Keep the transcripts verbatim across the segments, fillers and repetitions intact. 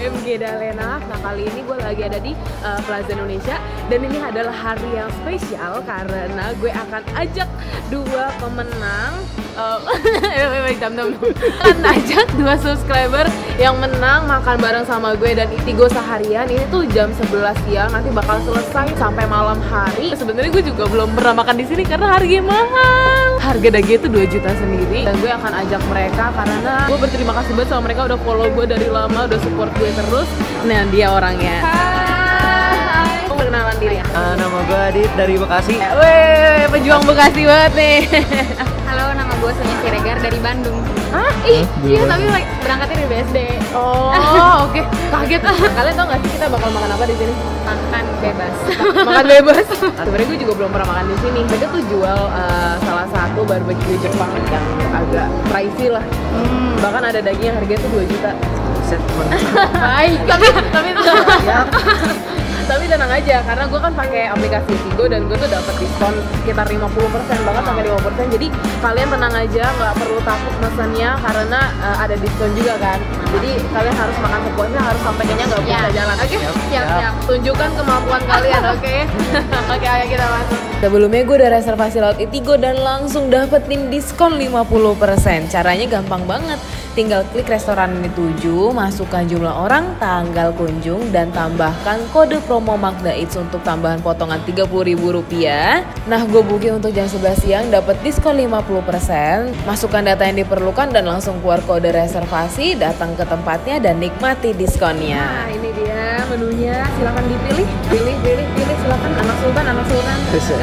B M G Dalena. Nah kali ini gue lagi ada di uh, Plaza Indonesia. Dan ini adalah hari yang spesial karena gue akan ajak dua pemenang uh, akan ajak dua subscriber yang menang makan bareng sama gue dan Itigo seharian. Ini tuh jam sebelas siang, nanti bakal selesai sampai malam hari. Sebenarnya gue juga belum pernah makan di sini karena harganya mahal. Harga daging itu dua juta sendiri. Dan gue akan ajak mereka karena gue berterima kasih banget sama mereka udah follow gue dari lama, udah support gue terus. Nah dia orangnya. Hai. Mau perkenalan diri ya? Uh, nama gue Adit dari Bekasi. Weh, pejuang Bekasi banget nih. Halo, nama gue Sonia Siregar dari Bandung. Hah? Ih, Iya, tapi like, berangkatnya dari B S D. Oh, oke. Okay. Kaget. Kalian tau gak sih kita bakal makan apa di sini? Makan bebas. Makan bebas. Sebenarnya gue juga belum pernah makan di sini. Mereka tuh jual uh, salah satu barbecue Jepang yang agak pricey lah. Hmm. Bahkan ada daging yang harganya tuh dua juta. Set, baik. tapi tapi tapi tenang aja karena gue kan pakai aplikasi Tigo dan gue tuh dapat diskon sekitar lima puluh persen bahkan sampai lima puluh persen. Jadi kalian tenang aja, nggak perlu takut mesennya karena uh, ada diskon juga kan. Jadi kalian harus makan sepuasnya, harus sampai kenyang, nggak bisa Ya. jalan. Oke, okay? Siap, siap. Tunjukkan kemampuan kalian, oke? Okay? Oke, ayo kita masuk. Sebelumnya gue udah reservasi lewat Itigo dan langsung dapetin diskon lima puluh persen. Caranya gampang banget. Tinggal klik restoran ini tuju, masukkan jumlah orang, tanggal kunjung, dan tambahkan kode promo Magda Eats untuk tambahan potongan tiga puluh ribu rupiah. Nah, gue booking untuk jam sebelas siang dapat diskon lima puluh persen. Masukkan data yang diperlukan dan langsung keluar kode reservasi, datang ke tempatnya dan nikmati diskonnya. Nah, ini dia menunya, silakan dipilih. Pilih, pilih, pilih, silakan. Anak sultan, anak sultan. Bisa.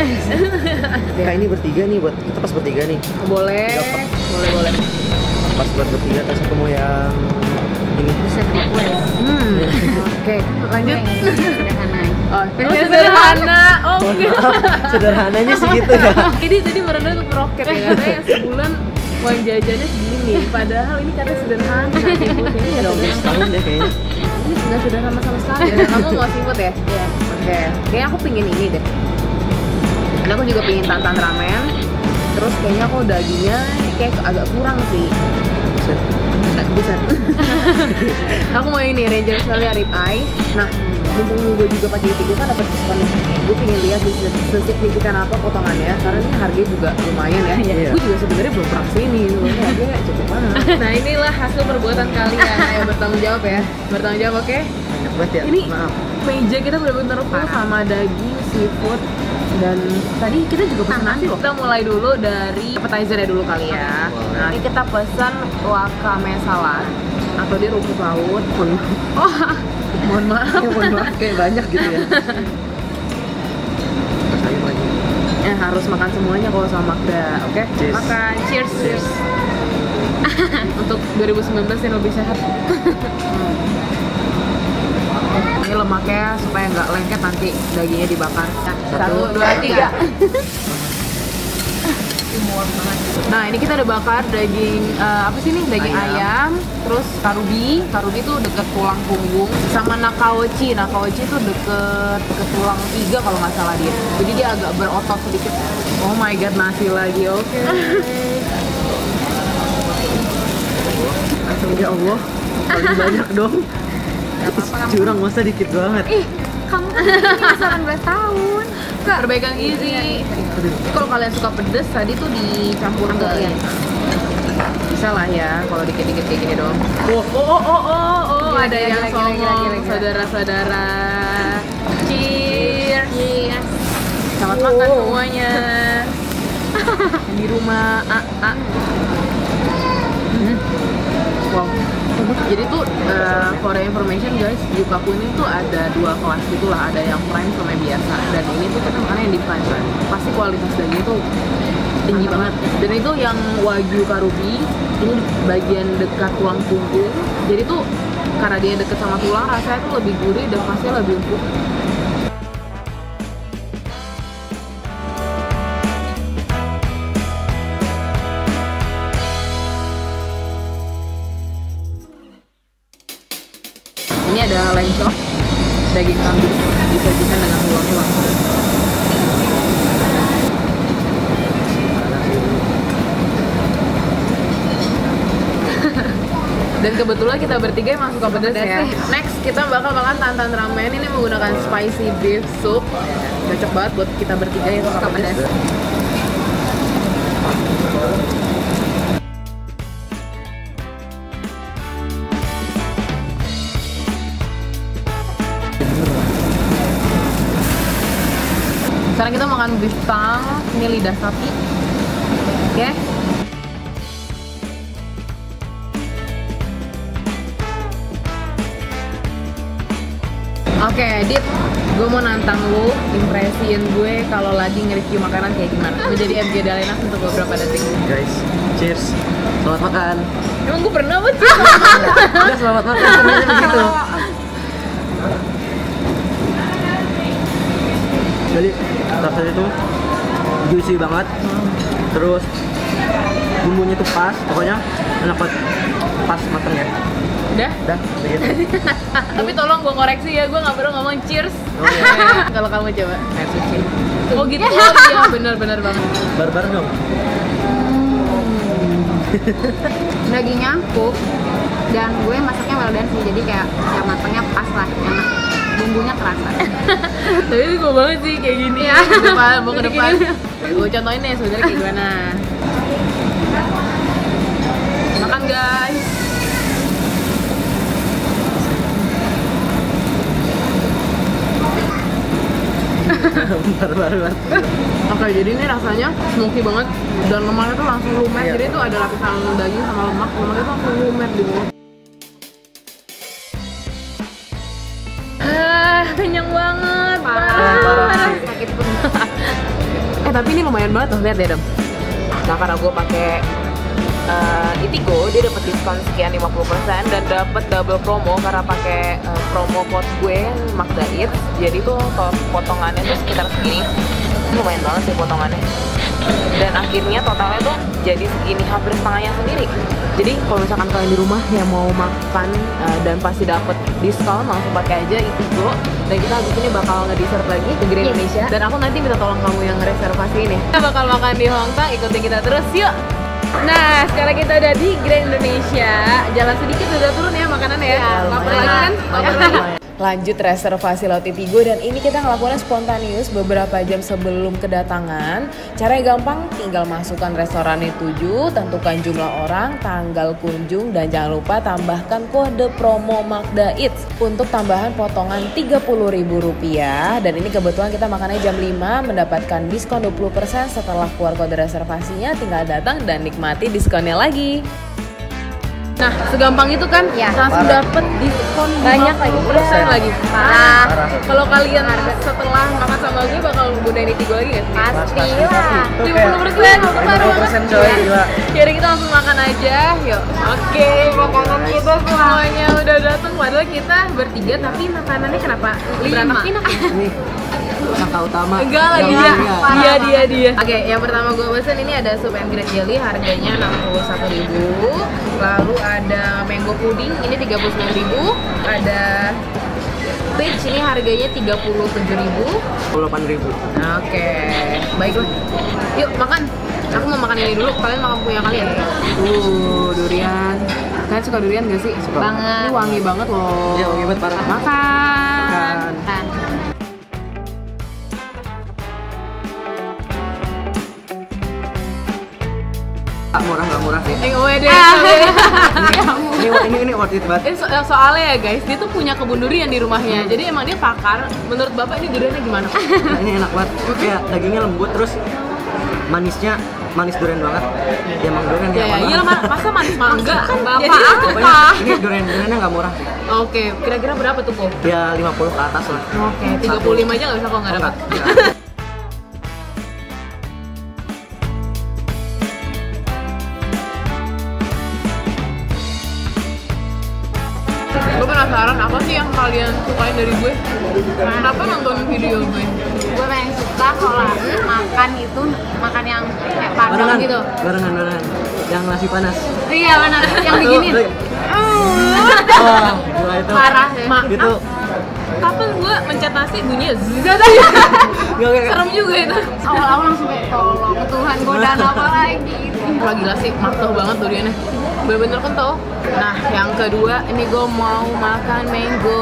Ya ini bertiga nih, buat kita pas bertiga nih. Boleh, boleh, boleh. Pas buat bertiga, terus aku mau yang ini. Bisa kue. Hmm. Oke, lanjut. Sederhana. Oh, oh sederhana. Oh, Mohon maaf, sederhananya segitu ya. Jadi tadi merendah untuk meroket ya, karena yang sebulan uang jajannya segini. Padahal ini katanya sederhana. Seafood ini Udah hampir setahun deh kayaknya. Ini nggak sederhana sama sekali. Dan kamu mau seafood ya? Iya. Oke. Kayaknya aku pingin ini deh. Karena aku juga pingin tantan ramen. Terus kayaknya aku dagingnya kayak agak kurang sih. Bisa. Bisa. Aku mau ini Ranger Australia rib eye. Nah, mumpung gue juga pakai Itigo kan dapat diskon. Gue pengen lihat sesignifikan apa potongannya karena ini harganya juga lumayan ya. Iya. Gue juga sebenarnya belum pernah kesini, harganya cukup mahal. Nah inilah hasil perbuatan kalian. Ayo bertanggung jawab ya. Bertanggung jawab, oke? Banyak banget ya. Ini Maaf. meja kita benar-benar full sama daging, seafood, dan tadi kita juga pesan nasi loh. Kita mulai dulu dari appetizer ya dulu kali ya. Nah ini kita pesan wakame salad atau dia rumput laut. Oh, mohon maaf. Ya, mohon maaf, kayak banyak gitu ya. Rasanya lagi. Eh, harus makan semuanya kalau sama Magda, oke? Cheers. Makan, cheers, cheers. Untuk dua ribu sembilan belas yang lebih sehat. Ini lemaknya supaya nggak lengket nanti dagingnya dibakar. Satu, dua, tiga. Nah ini kita udah bakar daging uh, apa sih nih daging ayam. ayam, terus karubi, karubi tuh deket tulang punggung, sama nakaochi, nakaochi tuh deket deket tulang iga kalau nggak salah dia. Jadi dia agak berotot sedikit. Oh my god nasi lagi, oke. Okay. Langsung ya Allah, paling banyak dong. Curang masa dikit banget. Ih, kamu kan delapan belas tahun. Perbaikan gizi. Kalau kalian suka pedes, tadi tuh dicampur ke ya. Bisa lah ya, kalau dikit-dikit kayak gini dong. Oh, oh, oh, oh, oh, oh. Gila, Ada gila, yang gila, songong, gila, gila, gila. saudara-saudara. Cheers. Yes. Selamat Oh. makan semuanya. Di rumah, ah, ah. Hmm. Wow. Jadi tuh uh, for your information guys, Yukaku ini tuh ada dua kelas gitu lah, ada yang prime sama yang biasa. Dan ini tuh kita makan yang di prime kan. Pasti kualitas daging tuh tinggi banget. Dan itu yang wagyu karubi, ini bagian dekat tulang punggung. Jadi tuh karena dia deket sama tulang, rasanya tuh lebih gurih dan pasti lebih empuk. Ini ada lencok, daging kambing disajikan dengan tulang-tulang. Dan kebetulan kita bertiga emang suka pedas ya. Next kita bakal makan tantan ramen. Ini menggunakan spicy beef soup. Cocok banget buat kita bertiga yang suka pedas. Sekarang kita makan beef tang, ini lidah sapi. Oke. Okay. Oke, okay, Dit, gue mau nantang lu, impresiin gue kalau lagi nge-review makanan kayak gimana. Menjadi M G Dalenas untuk beberapa detik. Guys, cheers. Selamat makan. Emang gue pernah buat Udah selamat makan, sebenarnya begitu. Jadi rasanya itu juicy banget, terus bumbunya tuh pas, pokoknya enak banget, pas matangnya. Udah? Udah, begitu. Tapi tolong gue koreksi ya, gue gak perlu ngomong cheers. Oh, iya. Kalau kamu coba, kayak sushi. Oh gitu, oh iya benar-benar banget. Barbar dong. Dagingnya empuk dan gue masaknya well done sih, jadi kayak ya matangnya pas lah, enak. Bumbunya kerasa. Tapi itu gue banget sih kayak gini ya. Ke depan, mau ke depan. Gue contohin nih saudara kayak gimana. Makan guys. Barbar banget. Oke, jadi ini rasanya smoky banget dan lemaknya tuh langsung lumer. Iya. Jadi itu ada lapisan daging sama lemak, lemaknya tuh langsung lumer di mulut. Ah, kenyang banget. Parah, parah parah, sih. sakit pun. Eh tapi ini lumayan banget tuh, lihat deh Dem. Nah karena gue pakai uh, Itigo, dia dapat diskon sekian lima puluh persen dan dapat double promo karena pakai uh, promo code gue Magda Eats. Jadi tuh potongannya tuh sekitar segini. Lumayan banget sih potongannya. Dan akhirnya totalnya tuh jadi segini, hampir setengahnya sendiri. Jadi kalau misalkan kalian di rumah yang mau makan uh, dan pasti dapat diskon, langsung pakai aja Itigo. Dan kita habis ini bakal nge-dessert lagi ke Grand Yes. Indonesia. Dan aku nanti minta tolong kamu yang reservasi ini. Kita bakal makan di Hong Kong, ikutin kita terus yuk. Nah, sekarang kita udah di Grand Indonesia. Jalan sedikit udah turun ya makanannya ya. Lapar lagi kan? Lapar lagi. Lanjut reservasi laut Itigo dan ini kita ngelakuinnya spontaneous beberapa jam sebelum kedatangan. Caranya gampang, tinggal masukkan restorannya tujuh, tentukan jumlah orang, tanggal kunjung dan jangan lupa tambahkan kode promo Magda Eats untuk tambahan potongan tiga puluh ribu rupiah. Dan ini kebetulan kita makannya jam lima, mendapatkan diskon dua puluh persen setelah keluar kode reservasinya, tinggal datang dan nikmati diskonnya lagi. Nah, segampang itu kan Ya, langsung parah. dapet diskon Banyak lagi. lima puluh persen lagi. Parah. Parah. Kalau kalian setelah makan sama gue bakal gunain Itigo lagi gak sih? Pasti Pasti, lah. pasti. Itu lima kayak puluh persen, lima puluh persen coy, gila. Jadi kita langsung makan aja, yuk. Oke, makanan kita semuanya udah datang. Padahal kita bertiga, tapi makanannya kenapa berantakin? Ini kakak utama. Enggak lah, Yang dia, mulia. dia, dia, dia. Oke, yang pertama gue pesen ini ada soup and green jelly, harganya enam puluh satu ribu. Lalu ada mango pudding, ini tiga puluh sembilan ribu. Ada peach, ini harganya tiga puluh tujuh ribu. dua puluh delapan ribu. Oke, baiklah. Yuk makan. Aku mau makan ini dulu. Kalian makan punya kalian. Uh, durian. Kalian suka durian gak sih? Suka. Banget. Ini wangi banget loh. Iya, wangi banget parah. Makan. Makan. Ah, murah nggak murah sih. Eh, gue deh. Ini ini ini worth it banget. Ini so so- soalnya ya guys, dia tuh punya kebun durian di rumahnya. Jadi emang dia pakar. Menurut bapak ini duriannya gimana? Nah, ini enak banget. Kayak dagingnya lembut terus manisnya manis durian banget. Ya emang durian Ya, ya, iya ma- masa manis mangga? Bapak Jadi itu Pokoknya apa? ini durian duriannya nggak murah sih. Oke, kira-kira berapa tuh kok? Ya lima puluh ke atas lah. Oke, tiga puluh lima aja nggak bisa kok nggak Oh, dapat. nggak. Nggak. Gue penasaran apa sih yang kalian sukain dari gue? Kenapa nonton video gue? Gue paling suka kalau makan itu makan yang kayak padang Barengan, gitu. barengan, barengan. Yang nasi panas. Iya benar, yang Satu, begini. dua. Wah, gila itu. Parah ya. Ma- Itu kapan gue mencet nasi bunyinya zzz. Gak, gak, gak. Serem juga itu. Awal-awal langsung kayak tolong Tuhan godaan apa lagi. Wah gila sih, mantap banget duriannya. Bener-bener kental. Nah, yang kedua ini gue mau makan mango.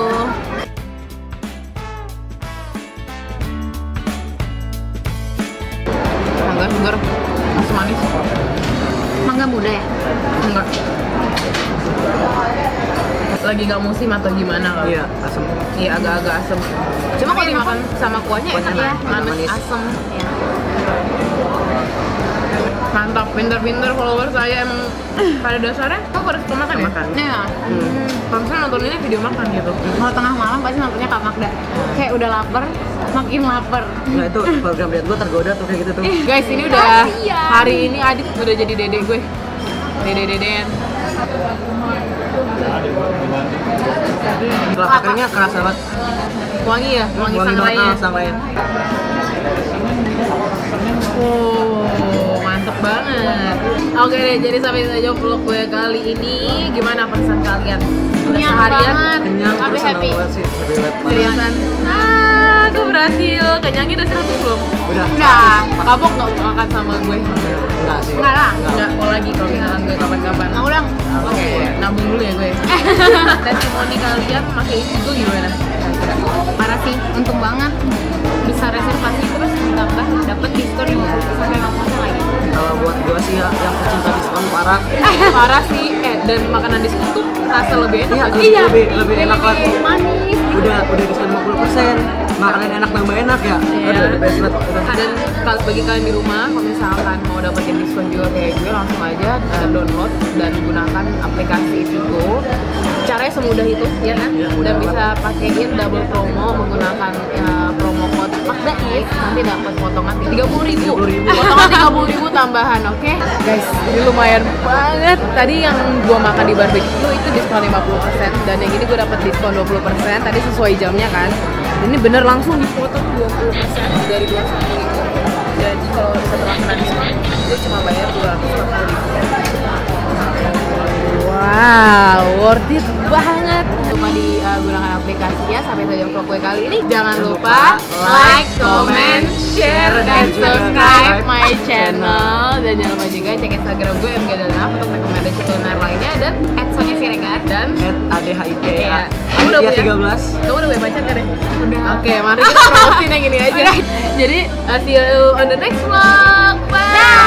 Mangga segar, masih manis. Mangga muda ya? Enggak. Lagi gak musim atau gimana kali? Iya, asam. Iya, agak-agak asem. Cuma kalau dimakan sama kuahnya enak Kuahnya ya, enak, manis, manis. asem. Iya. Mantap, pinter-pinter follower saya emang pada dasarnya kok pada suka makan ya? Makan. Iya. Hmm. Kalau misalnya nonton ini video makan gitu. Kalau tengah malam pasti nontonnya Kak Magda. Kayak udah lapar, makin lapar. Nah itu program diet gue tergoda tuh kayak gitu tuh. Guys, ini udah Kasian. hari ini Adit udah jadi dede gue. Dede-dedean. Setelah pakernya kerasa banget. Wangi ya, wangi, Wangi banget sangrainya. ah, sangrainya. Oh, mantep banget. Oke deh, jadi sampai saja vlog gue kali ini. Gimana pesan kalian? Udah Kenyang seharian banget. Kenyang, Tapi terus senang happy. banget sih. Happy banget. seriusan. Ah, aku berhasil. Kenyangnya udah seratus belum? Udah. Udah. Kapok nggak makan sama gue? Enggak sih. Enggak lah. Enggak, mau lagi kalau misalkan gue kapan-kapan. Mau dong. Oke, nabung dulu ya gue. Testimoni kalian pakai ini gue gimana? Parah sih, untung banget. Bisa reservasi terus ditambah dapat diskon lima puluh persen sampai enam puluh persen lagi. Kalau buat gue sih ya, yang pecinta diskon parah. Parah sih, eh dan makanan diskon tuh rasa lebih enak. Iya, lagi. lebih, lebih, lebih enak lagi. Manis. Udah, udah diskon lima puluh persen. Makanan enak nambah enak ya. Iya. Aduh, the best banget. Dan kalau bagi kalian di rumah, kalau misalkan mau dapetin diskon juga kayak gue, langsung aja uh, download dan gunakan aplikasi Vigo. Caranya semudah itu, ya kan? Iya, mudah Dan bisa pakein double promo menggunakan uh, promo code Magdais, nanti dapat potongan tiga puluh ribu. tiga puluh ribu. Potongan tiga puluh ribu tambahan, oke? Guys, ini lumayan banget. Tadi yang gue makan di barbecue itu diskon lima puluh persen dan yang ini gue dapat diskon dua puluh persen. Tadi sesuai jamnya kan. Ini bener langsung dipotong dua puluh persen dari dua ratus ribu. Jadi kalau setelah kena diskon, dia cuma bayar dua ratus lima puluh ribu. Wow, worth it banget. Lupa digunakan aplikasinya. Sampai saja vlog gue kali ini. Jangan lupa like, comment, share, dan subscribe my channel. Dan jangan lupa juga cek Instagram gue M G Dalena untuk rekomendasi kuliner lainnya dan at Sonia Siregar dan At A D H I T Iya. A. Kamu udah Aditya punya? tiga belas. Kamu udah punya pacar kan ya? Udah. Oke, mari kita promosiin yang ini aja. Jadi, uh, see you on the next vlog. Bye.